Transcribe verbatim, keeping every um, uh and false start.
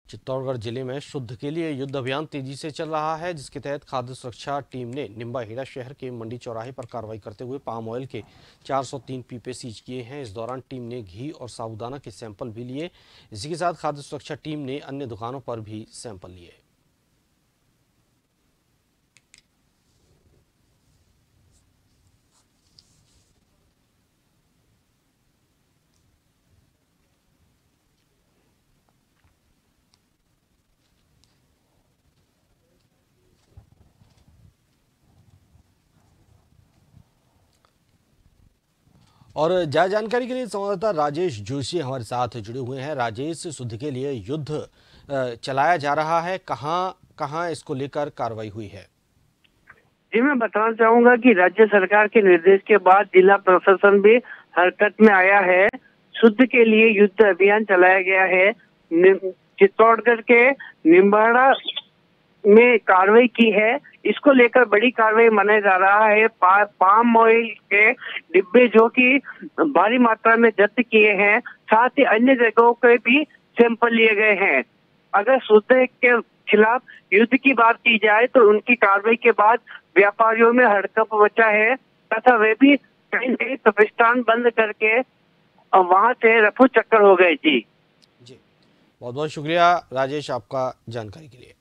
चित्तौड़गढ़ जिले में शुद्ध के लिए युद्ध अभियान तेजी से चल रहा है, जिसके तहत खाद्य सुरक्षा टीम ने निम्बाहेड़ा शहर के मंडी चौराहे पर कार्रवाई करते हुए पाम ऑयल के चार सौ तीन पीपे सीज किए हैं। इस दौरान टीम ने घी और साबूदाना के सैंपल भी लिए। इसी के साथ खाद्य सुरक्षा टीम ने अन्य दुकानों पर भी सैंपल लिए। और ज्यादा जानकारी के लिए संवाददाता राजेश जोशी हमारे साथ जुड़े हुए हैं। राजेश, शुद्ध के लिए युद्ध चलाया जा रहा है, कहां कहां इसको लेकर कार्रवाई हुई है? जी, मैं बताना चाहूंगा कि राज्य सरकार के निर्देश के बाद जिला प्रशासन भी हरकत में आया है। शुद्ध के लिए युद्ध अभियान चलाया गया है। चित्तौड़गढ़ के निम्बाड़ा में कार्रवाई की है। इसको लेकर बड़ी कार्रवाई मनाया जा रहा है। पा, पाम ऑयल के डिब्बे जो कि भारी मात्रा में जब्त किए हैं, साथ ही अन्य जगहों पे भी सैंपल लिए गए हैं। अगर शुद्ध के खिलाफ युद्ध की बात की जाए तो उनकी कार्रवाई के बाद व्यापारियों में हड़कंप मचा है तथा वे भी कहीं कहीं प्रतिष्ठान बंद करके वहां से रफू चक्कर हो गए। जी जी, बहुत बहुत शुक्रिया राजेश आपका जानकारी के लिए।